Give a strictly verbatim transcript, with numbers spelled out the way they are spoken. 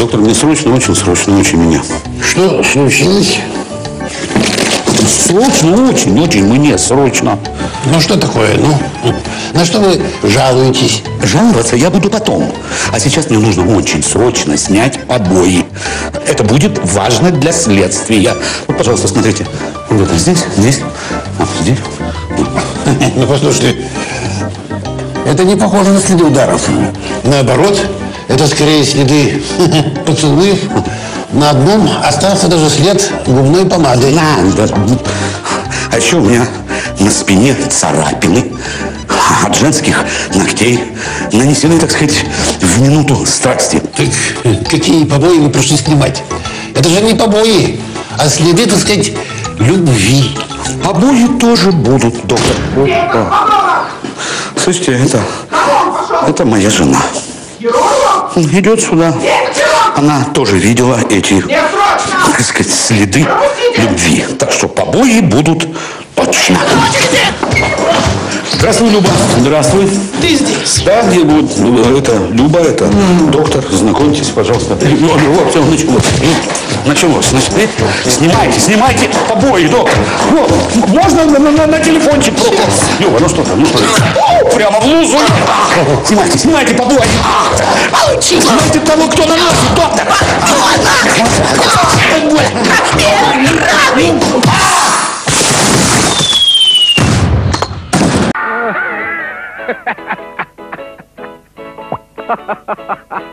Доктор, мне срочно, очень срочно, очень меня. Что случилось? Срочно, очень, очень мне срочно. Ну что такое? Ну, на что вы жалуетесь? Жаловаться я буду потом. А сейчас мне нужно очень срочно снять побои. Это будет важно для следствия. Вот, пожалуйста, смотрите. Вот это здесь, здесь, а, здесь. Ну, послушайте, это не похоже на следы ударов. Наоборот, это скорее следы поцелуев. На одном остался даже след губной помады. На, да. А еще у меня на спине царапины от женских ногтей, нанесены, так сказать, в минуту страсти. Так какие побои вы пришли снимать? Это же не побои, а следы, так сказать, любви. Побои тоже будут, доктор. Слушайте, это, это моя жена. Идет сюда. Она тоже видела эти, так сказать, следы любви. Так что побои будут точно. Здравствуй, Люба. Здравствуй. Ты здесь? Да, где вот это Люба, это mm. доктор. Знакомьтесь, пожалуйста. Вот, вот, все началось. Началось. Значит, снимайте, снимайте побои, доктор. Вот, можно на, на, на телефончик просто. Люба, ну что там, ну что там? Прямо в лузу. Снимайте, снимайте побои. Получи. Снимайте того, кто наносит, доктор. Ha ha ha ha!